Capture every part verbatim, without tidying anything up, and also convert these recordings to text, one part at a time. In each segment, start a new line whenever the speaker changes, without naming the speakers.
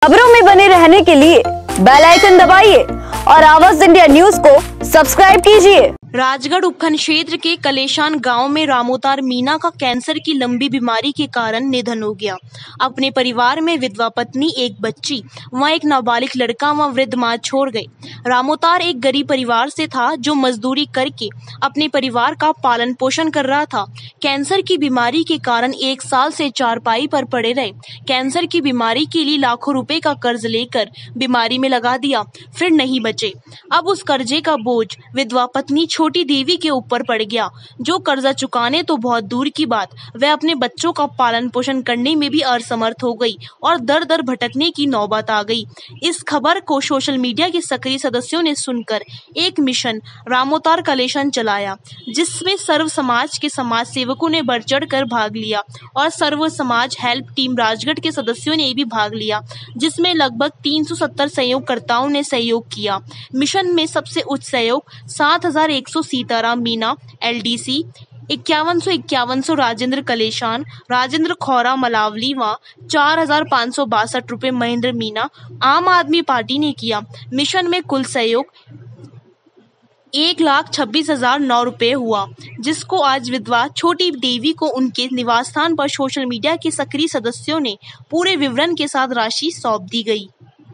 खबरों में बने रहने के लिए बेल आइकन दबाइए और आवाज इंडिया न्यूज को सब्सक्राइब कीजिए।
राजगढ़ उपखंड क्षेत्र के कलेशान गांव में रामोतार मीना का कैंसर की लंबी बीमारी के कारण निधन हो गया। अपने परिवार में विधवा पत्नी, एक बच्ची व एक नाबालिग लड़का व वृद्ध मां छोड़ गए। रामोतार एक गरीब परिवार से था जो मजदूरी करके अपने परिवार का पालन पोषण कर रहा था। कैंसर की बीमारी के कारण एक साल से चारपाई पर पड़े रहे। कैंसर की बीमारी के लिए लाखों रुपए का कर्ज लेकर बीमारी में लगा दिया, फिर नहीं बचे। अब उस कर्जे का बोझ विधवा पत्नी छोटी देवी के ऊपर पड़ गया, जो कर्जा चुकाने तो बहुत दूर की बात, वह अपने बच्चों का पालन पोषण करने में भी असमर्थ हो गई और दर दर भटकने की नौबत आ गई। इस खबर को सोशल मीडिया के सक्रिय सदस्यों ने सुनकर एक मिशन रामोतार कलेशान चलाया, जिसमें सर्व समाज के समाज सेवकों ने बढ़ चढ़ कर भाग लिया और सर्व समाज हेल्प टीम राजगढ़ के सदस्यों ने भी भाग लिया, जिसमें लगभग तीन सौ सत्तर सहयोगकर्ताओं ने सहयोग किया। मिशन में सबसे उच्च सहयोग सात हजार एक सौ सीताराम मीना एलडीसी, इक्यावन सौ इक्यावन सौ राजेंद्र कलेशान, राजेंद्र खौरा मलावली व चार हजार पाँच सौ बासठ रुपये महेंद्र मीना आम आदमी पार्टी ने किया। मिशन में कुल सहयोग एक लाख छब्बीस हजार नौ रुपये हुआ, जिसको आज विधवा छोटी देवी को उनके निवास स्थान पर सोशल मीडिया के सक्रिय सदस्यों ने पूरे विवरण के साथ राशि सौंप दी गई।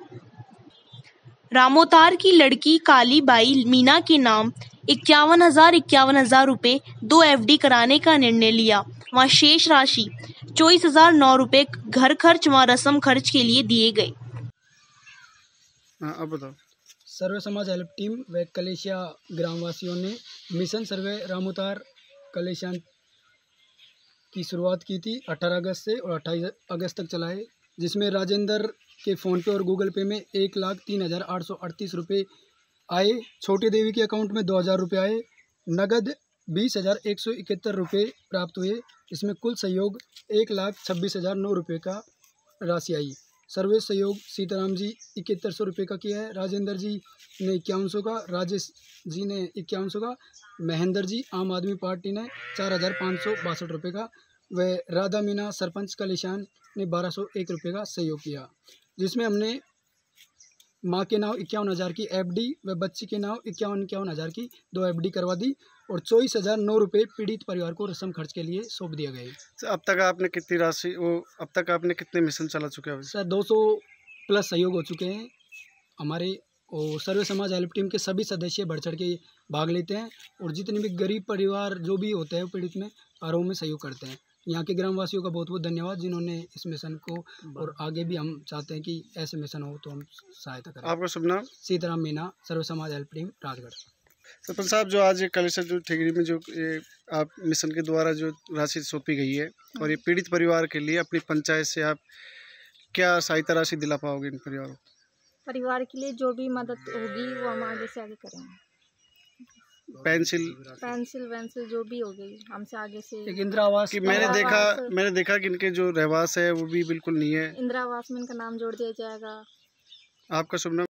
रामोतार की लड़की काली बाई मीना के नाम इक्यावन हजार इक्यावन हजार रुपये दो एफडी कराने का निर्णय लिया। वहाँ शेष राशि चौबीस हजार नौ रुपये घर खर्च व रस्म खर्च के लिए दिए गए।
अब बताओ।
सर्वे समाज हेल्प टीम व कलेशिया ग्रामवासियों ने मिशन सर्वे रामोतार कलेशान की शुरुआत की थी अठारह अगस्त से और अट्ठाईस अगस्त तक चलाए, जिसमें राजेंद्र के फ़ोन पे और गूगल पे में एक लाख तीन हज़ार आठ सौ अड़तीस रुपये आए। छोटी देवी के अकाउंट में दो हज़ार रुपये आए। नगद बीस हज़ार एक सौ इकहत्तर रुपये प्राप्त हुए। इसमें कुल सहयोग एक लाख छब्बीस हज़ार नौ रुपये का राशि आई। सर्वे सहयोग सीताराम जी इकहत्तर सौ रुपये का किया है, राजेंद्र जी ने इक्यावन सौ का, राजेश जी ने इक्यावन सौ का, महेंद्र जी आम आदमी पार्टी ने चार हज़ार पाँच सौ बासठ रुपये का व राधा मीना सरपंच कलेशान ने बारह सौ एक रुपये का सहयोग किया, जिसमें हमने माँ के नाम इक्यावन हज़ार की एफडी व बच्ची के नाम इक्यावन इक्यावन हज़ार की दो एफडी करवा दी और चौबीस हज़ार नौ रुपये पीड़ित परिवार को रस्म खर्च के लिए सौंप दिया गया।
अब तक आपने कितनी राशि वो अब तक आपने कितने मिशन चला चुके हैं?
सर दो सौ प्लस सहयोग हो चुके हैं हमारे, और सर्वे समाज हेल्प टीम के सभी सदस्य बढ़ चढ़ के भाग लेते हैं और जितने भी गरीब परिवार जो भी होते हैं पीड़ित में आरोप में सहयोग करते हैं। यहाँ के ग्रामवासियों का बहुत बहुत धन्यवाद जिन्होंने इस मिशन को, और आगे भी हम चाहते हैं कि ऐसे मिशन हो तो हम सहायता करें।
आपका शुभ नाम?
सीताराम मीना, सर्व समाज हेल्प टीम राजगढ़।
सरपंच साहब, जो आज ये कलेशा जो ठेगरी में जो ये आप मिशन के द्वारा जो राशि सौंपी गई है और ये पीड़ित परिवार के लिए अपनी पंचायत से आप क्या सहायता राशि दिला पाओगे इन परिवारों
परिवार के लिए? जो भी मदद होगी वो हम आगे से आगे करेंगे।
पेंसिल
पेंसिल वेंसिल जो भी होगी हमसे आगे से।
एक इंदिरा आवास
कि मैंने देखा मैंने देखा कि इनके जो रहवास है वो भी बिल्कुल नहीं है।
इंदिरा आवास में इनका नाम जोड़ दिया जाएगा।
आपका शुभ नाम?